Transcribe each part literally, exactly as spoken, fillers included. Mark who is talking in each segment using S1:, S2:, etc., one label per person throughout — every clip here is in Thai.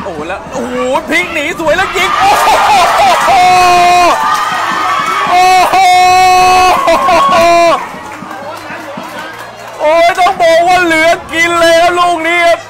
S1: อ้แล้วโอ้โหพลิกหนีสวยแล้วยิงโอ้โหโอ้โหโอ้ยต้องบอกว่าเหลือกินเลยนะลูกนี้ครับ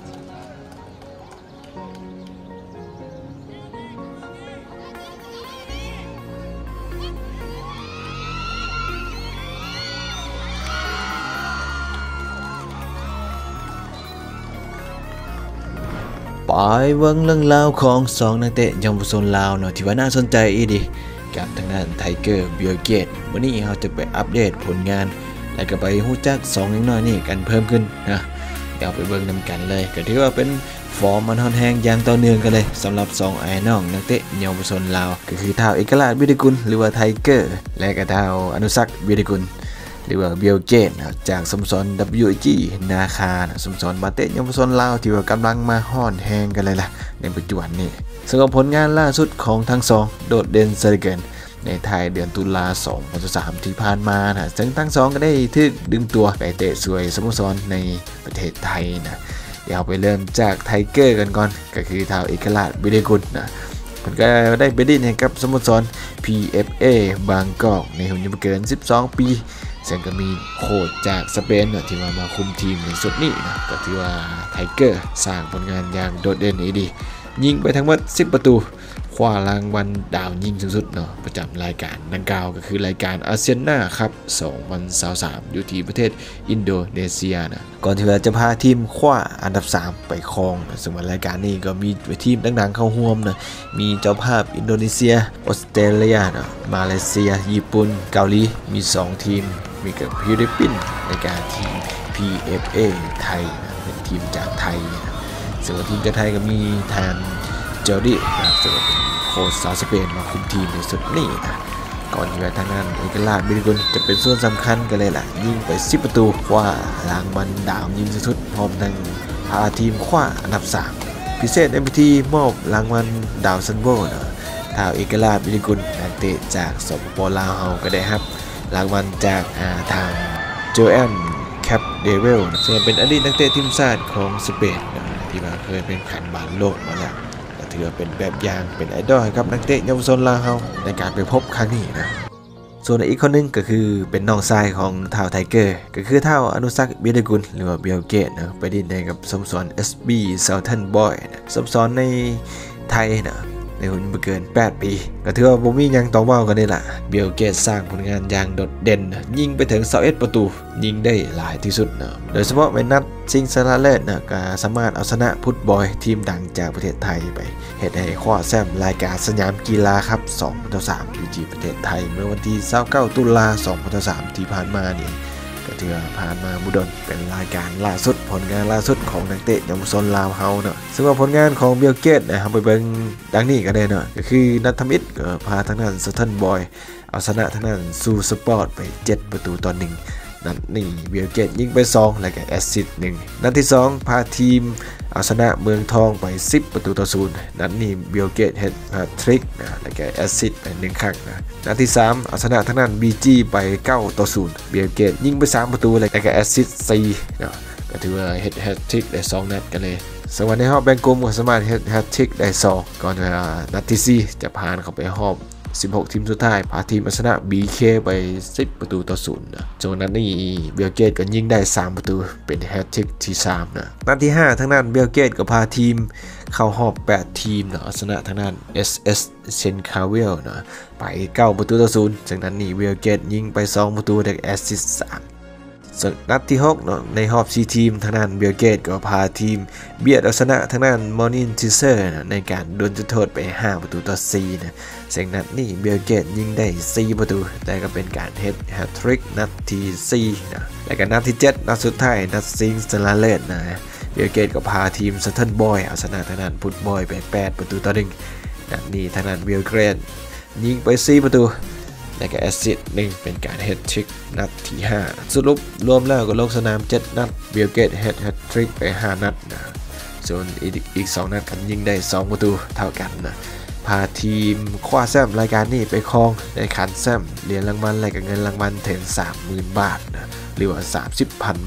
S2: ปล่อยเบิ่งเรื่องราวของสองนักเตะเยาวชนลาวเนาะที่ว่าน่าสนใจอีดีกับทางด้านไทเกอร์บิลเกตวันนี้เราจะไปอัปเดตผลงานและก็ไปฮู้จักสองน้อยๆนี่กันเพิ่มขึ้นนะเดี๋ยวไปเบิ่งนำกันเลยก็ถือว่าเป็นฟอร์มมันฮอนแฮงอย่างต่อเนื่องกันเลยสำหรับสองไอ้น้องนักเตะเยาวชนลาวก็คือท้าวเอกราชวิริกุลหรือว่าไทเกอร์และก็ท้าวอนุสักษ์วิริกุลหรือว่าบิลเกตจากสโมสร ดับเบิลยู จี นาคาสโมสรบาเตะเยาวชนลาวที่ว่ากำลังมาฮ้อนแฮงกันเลยล่ะในปัจจุบันนี้สำหรับผลงานล่าสุดของทั้งสองโดดเด่นซะเหลือเกินในไทยเดือนตุลาสองพันสิบสามที่ผ่านมานะซึ่งทั้งสองก็ได้ทึกดึงตัวไปเตะสวยสโมสรในประเทศไทยนะเดี๋ยวไปเริ่มจากไทเกอร์กันก่อนก็คือท้าวเอกราชวิริกุลนะมันก็ได้ไปดิ้นให้กับสโมสร พี เอฟ เอ บางกอกในหุ่นไม่เกินสิบสองปีซึ่งก็มีโค้ชจากสเปนที่มามาคุมทีมในสุดนี้นะก็ถือว่าไทเกอร์สร้างผลงานอย่างโดดเด่นดียิงไปทั้งหมดสิบประตูคว้ารางวัลดาวยิงสูงสุดเนาะประจำรายการดังกล่าวก็คือรายการอาเซียนนาครับสองพันยี่สิบสามอยู่ที่ประเทศอินโดนีเซียนะก่อนที่จะพาทีมคว้าอันดับสามไปครองนะซึ่งรายการนี้ก็มีทีมดังๆเข้าร่วมนะมีเจ้าภาพอินโดนีเซียออสเตรเลียนะมาเลเซียญี่ปุ่นเกาหลีมีสองทีมมีกับฟิลิปปินส์ในการทีม พี เอฟ เอ ไทยนะเป็นทีมจากไทยนะส่วนทีมจากไทยก็มีทางเจอร์ดี้นะครับซึ่งเป็นโค้ชสาวสเปนมาคุมทีมในสุดนี้นะก่อนที่จะทางนั้นเอกราชวิริกุลจะเป็นส่วนสำคัญกันเลยล่ะยิงไปสิบประตูคว้ารางวัลดาวยิงสูงสุดพร้อมทั้งพาทีมคว้าอันดับสามพิเศษในพิธีมอบรางวัลดาวซันโบนะท้าวเอกราชวิริกุลนักเตะจากสปป.ลาวเฮาก็ได้ครับรางวัลจากทางโจแอนแคปเดวิลซึ่งเป็นอดีตนักเตะทีมชาติของสเปนที่มาเคยเป็นขันบาลโลกมาแล้วถือเป็นแบบอย่างเป็นไอดอลให้กับนักเตะเยาวชนลาวเฮาในการไปพบครั้งนี้นะส่วนอีกคนนึงก็คือเป็นน้องชายของท้าวไทเกอร์ก็คือท้าวอนุสักษ์วิริกุลหรือว่าเบลเกตนะไปดิ้นในกับสโมสร เอส บี Southern Boy นะสโมสรในไทยนะในหุ่นไม่เกินแปดปีก็ถือว่าบ่มีหยังต้องเว้ากันนี่ล่ะเบลเกตสร้างผลงานอย่างโดดเด่นยิงไปถึงยี่สิบเอ็ดประตูยิงได้หลายที่สุดนะโดยเฉพาะในนัดชิงชนะเลิศนะก็สามารถเอาชนะพุทบอยทีมดังจากประเทศไทยไปเฮ็ดให้คว้าแชมป์รายการสยามกีฬาครับสองพันยี่สิบสามอยู่ที่ประเทศไทยเมื่อวันที่ยี่สิบเก้าตุลาสองพันยี่สิบสามที่ผ่านมานี่ก็ถือว่าผ่านมาบุดลเป็นรายการล่าสุดผลงานล่าสุดของนักเตะเยาวชนลาวเฮาเนาะซึ่งว่าผลงานของเบลเกตนะครับไปเบิ่งดังนี้ก็ได้เนาะก็คือนัทธมิตรก็พาทางด้านซัตเทิลบอยเอาชนะทางด้านซูสปอร์ตไปเจ็ดประตูต่อหนึ่งนัดนี้เบลเกตยิงไปสองแล้วก็แอสซิสต์หนึ่งนัดที่สองพาทีมเอาชนะเมืองทองไปสิบประตูต่อศูนย์นัดนี้เบลเกตเฮ็ดแฮตทริกนะแล้วก็แอสซิสต์ไปหนึ่งครั้งนะนัดที่สามเอาชนะทางด้าน บี จี ไปเก้าต่อศูนย์เบลเกตยิงไปสามประตูแล้วก็แอสซิสต์สี่นะก็ถือว่าเฮ็ดแฮตทริกได้สองนัดกันเลยสวัสดีครับแบงก์กลมก็สามารถเฮ็ดแฮตทริกได้สองก่อนจะนัดที่สี่จะผ่านเข้าไปรอบสิบหกทีมสุดท้ายพาทีมชนะ บี เค ไปสิบประตูต่อศูนย์นะจนนั้นนี่เบลเกตก็ยิงได้สามประตูเป็นแฮตทริกที่สามนะนัดที่ห้าทางด้านเบลเกตก็พาทีมเข้ารอบแปดทีมนะชนะทางด้าน เอส เอส เชนคาเวลนะไปเก้าประตูต่อศูนย์จากนั้นนี่เบลเกตยิงไปสองประตูได้แอสซิสต์สามนัดที่หกเนาะในรอบสี่ทีมทางด้านเบลเกตก็พาทีมเบียดเอาชนะทางด้านมอร์นินทิเซอร์ในการดวลจุดโทษไปห้าประตูต่อสี่นะซึ่งนัดนี้เบลเกตยิงได้สี่ประตูแต่ก็เป็นการเฮ็ดแฮตทริกนัดที่สี่นะและก็นัดที่เจ็ดนัดสุดท้ายนัดซิงชนะเลิศนะเบลเกตก็พาทีมซัตเทิลบอยเอาชนะทางด้านพุทบอยไปแปดประตูต่อหนึ่งนัดนี้ทางด้านเบลเกตยิงไปสี่ประตูและก็แอสซิสต์หนึ่งเป็นการเฮดทริกนัดที่ห้าสรุปรวมแล้วก็ลงสนามเจ็ดนัดเบลเกตเฮดแฮตทริกไปห้านัดนะส่วนอีกอีกสองนัดกันยิงได้สองประตูเท่ากันนะพาทีมคว้าแชมป์รายการนี้ไปครองในขันแชมป์เหรียญรางวัลและก็เงินรางวัลถึง สามหมื่น บาทนะหรือว่า สามสิบพัน บาท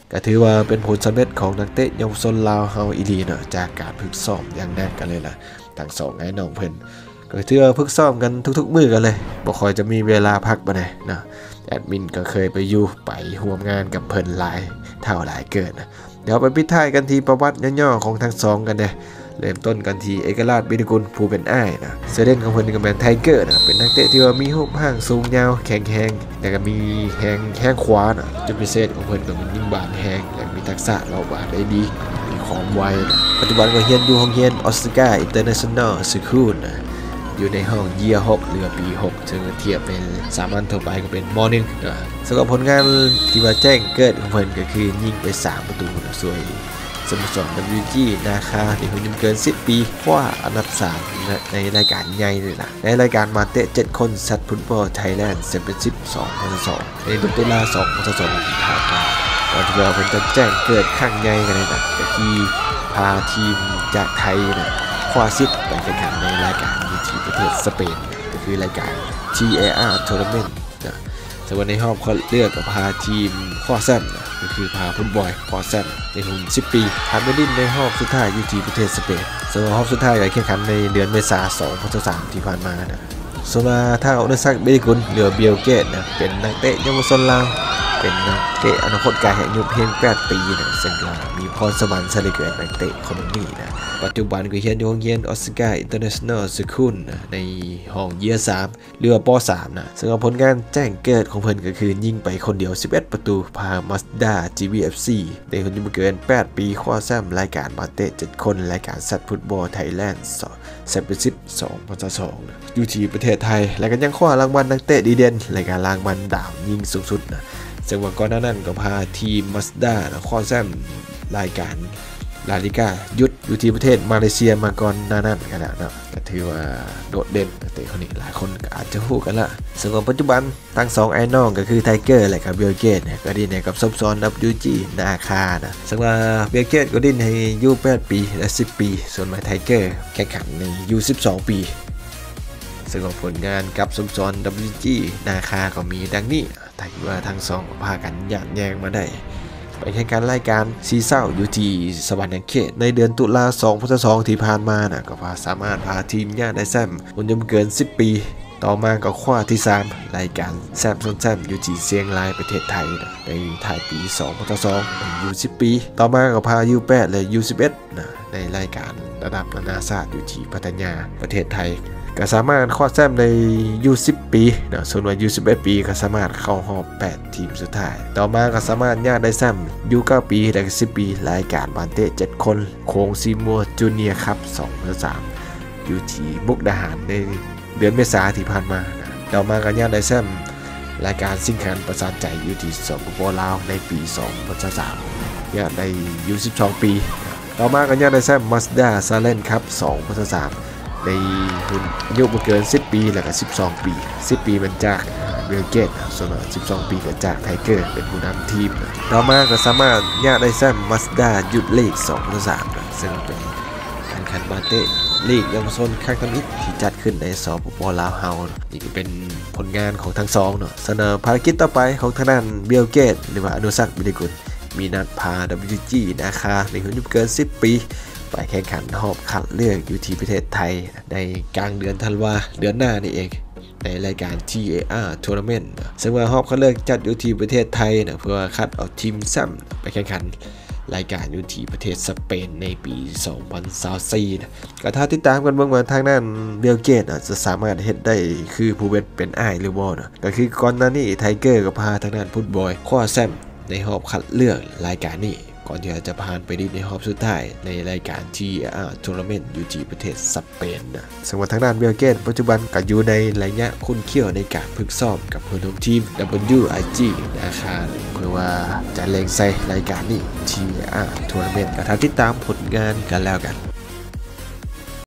S2: ก็ถือว่าเป็นผลสำเร็จของนักเตะเยาวชนลาวเฮาอีหลีเนาะจากการฝึกซ้อมอย่างหนักกันเลยล่ะทั้งสองไอ้น้องเพิ่นก็ถือว่าฝึกซ้อมกันทุกๆมื้อกันเลยบ่ค่อยจะมีเวลาพักบ่ได้นะแอดมินก็เคยไปอยู่ไปร่วมงานกับเพิ่นหลายเท่าหลายเกินนะเดี๋ยวไปปิดท้ายกันที่ประวัติย่อๆของทั้งสองกันเด้เริ่มต้นกันที่เอกราชบิณฑกุลผู้เป็นอ้ายนะเสื้อเล่นของเพิ่นก็เป็นไทเกอร์นะเป็นนักเตะที่ว่ามีรูปร่างสูงยาวแข็งแรงแล้วก็มีแฮงแข้งขวานะจุดพิเศษของเพิ่นก็มียิงบาดแฮงและมีทักษะเล่าบาดได้ดีมีความไวนะปัจจุบันก็เรียนอยู่โรงเรียนออสการ์อินเตอร์เนชั่นแนลสคูลนะอยู่ในห้องเยียร์หกเรือปีหกซึ่งเทียบเป็นสามัญทั่วไปก็เป็นมอหนึ่งนะสำหรับผลงานที่ว่าแจ้งเกิดของเพิ่นก็คือยิงไปสามประตูนะสวยสโมสร ดับเบิลยู จี นาคาที่อายุเกินสิบปีคว้าอันดับสามในรายการใหญ่เลยนะในรายการมาเตะเจ็ดคนสัตว์ฟุตบอลไทยแลนด์แชมเปี้ยนชิพสองพันสองในเดือนตุลาคมสองพันสองที่ผ่านมาก่อนที่เราเป็นจะแจ้งเกิดข้างใหญ่กันเลยนะก็ที่พาทีมจากไทยนะคว้าซิปไปแข่งขันในรายการที่ประเทศสเปนก็คือรายการ ที เอ อาร์ Tournament นะส่วนในรอบเขาเลือกกับพาทีมคว้าแชมป์ก็คือพาฟุตบอลคว้าแชมป์ในรุ่นสิบปีทำไปดิ้นในรอบสุดท้ายอยู่ที่ประเทศสเปนส่วนรอบสุดท้ายก็แข่งขันในเดือนเมษายนสองพันสามที่ผ่านมานะส่วนมาถ้าเอาเนื้อสักเบลิกุลเหลือเบียลเกตนะเป็นนักเตะเยาวชนลาวเป็นนักเตะอนาคตไกลอายุเพียงแปดปีนะซึ่งมีพรสวรรค์เสด็จเกิดนักเตะคนนี้นะปัจจุบันก็เรียนอยู่โรงเรียนออสการ์อินเตอร์เนชั่นแนลสคูลในห้องเยียร์สามเรือป สามนะซึ่งผลงานแจ้งเกิดของเพิ่นก็คือยิงไปคนเดียวสิบเอ็ดประตูพามาสด้า จี วี เอฟ ซี ในคนอายุเกินแปดปีคว้าแชมป์รายการมาเตะเจ็ดคนรายการสัตว์ฟุตบอลไทยแลนด์แชมเปี้ยนชิพสองพันสองนะอยู่ที่ประเทศไทยและก็ยังคว้ารางวัลนักเตะดีเด่นรายการรางวัลดาวยิงสูงสุดนะซึ่งวันก่อนหน้านั้นก็พาทีมมาสด้าคว้าแชมป์รายการลาลิก้ายุดอยู่ที่ประเทศมาเลเซียมาก่อนหน้านั้นกันแล้วนะก็ถือว่าโดดเด่นนักเตะคนนี้หลายคนก็อาจจะฮู้กันละส่วนปัจจุบันทั้งสองไอ้น้องก็คือไทเกอร์และกับเบลเกตเนี่ยก็ดิ้นในกับซับซ้อน ดับเบิลยู จี นาคานะซึ่งว่าเบลเกตก็ดิ้นให้อายุแปดปีและสิบปีส่วนไมไทเกอร์แข่งขันในอายุสิบสองปีซึ่งผลงานกับซับซ้อน ดับเบิลยู จี นาคาก็มีดังนี้ถ้าว่าทั้งสองพากันหยาดแยงมาได้ไปแข่งขันรายการซีเศร้าอยู่ที่สวรรค์เขตในเดือนตุลาคมสองพันสองที่ผ่านมานะก็พาสามารถพาทีมญาติได้แชมป์อายุเกินสิบปีต่อมาก็คว้าที่สามรายการแชมป์ซ้อนแชมป์อยู่ที่เชียงรายประเทศไทยนะในท้ายปีสองพันสองอายุสิบปีต่อมาก็พา ยู แปด และ ยู สิบเอ็ดนะในรายการระดับนานาชาติอยู่ที่พัทยาประเทศไทยก็สามารถคว้าแชมป์ใน ยู สิบ ปีนะส่วนว่า ยู สิบเอ็ด ปีก็สามารถเข้ารอบแปดทีมสุดท้ายต่อมาก็สามารถญาติได้แชมป์ ยู เก้า ปีและสิบปีรายการบานเตะเจ็ดคนโค้งซีมัวจูเนียร์คัพสองพันสามอยู่ที่มุกดาหารในเดือนเมษายนที่ผ่านมานะต่อมาก็ญาติได้แชมป์รายการซิงคันประสานใจอยู่ที่สปป.ลาวในปีสองพันสามญาติได้ ยู สิบสอง ปีต่อมาก็ญาติได้แชมป์มาสด้าซาเลนคัพสองพันสามในรุ่นอายุไม่เกินสิบปีแล้วก็สิบสองปีสิบปีมันจากเบลเกตส่วนสิบสองปีก็จากไทเกอร์เป็นผู้นำทีมต่อมาก็สามารถญาติได้แชมป์มาสด้ายุดลีกสองพันสามซึ่งเป็นการแข่งขันบาเต้ลีกเยาวชนครั้งทำอิฐที่จัดขึ้นในสปป.ลาวเฮานี่ก็เป็นผลงานของทั้งสองเนาะเสนอภารกิจต่อไปของทางด้านเบลเกตหรือว่าอนุสักบิลิกุลมีนัดพา ดับเบิลยู จี นาคาในอายุเกินสิบปีไปแข่งขันรอบคัดเลือกอยู่ที่ประเทศไทยในกลางเดือนธันวาเดือนหน้านี่เองในรายการ ที เอ อาร์ Tournament ซึ่งว่ารอบคัดเลือกจัดอยู่ที่ประเทศไทยนะเพื่อคัดเอาทีมซ้ำไปแข่งขันรายการอยู่ที่ประเทศสเปนในปีสองพันยี่สิบสี่นะก็ถ้าติดตามกันเบื้องว่าทางด้านเบลเกตจะสามารถเฮ็ดได้คือผู้เป็นเป็นอ้ายหรือบ่นะก็คือก่อนหน้านี้ไทเกอร์ก็พาทางด้านฟุตบอลคว้าแชมป์ในรอบคัดเลือกรายการนี้ก่อนที่จะผ่านไปดีในรอบสุดท้ายในรายการ ที เอ อาร์ Tournament อยู่ที่ประเทศสเปนนะสำหรับทางด้านเบลเกตปัจจุบันก็อยู่ในระยะคุ้นเคี่ยวในการฝึกซ้อมกับเพื่อนร่วมทีม ดับเบิลยู จี นะคะเพื่อว่าจะเล็งใส่รายการนี้ ที เอ อาร์ Tournament ก็ถ้าติดตามผลงานกันแล้วกัน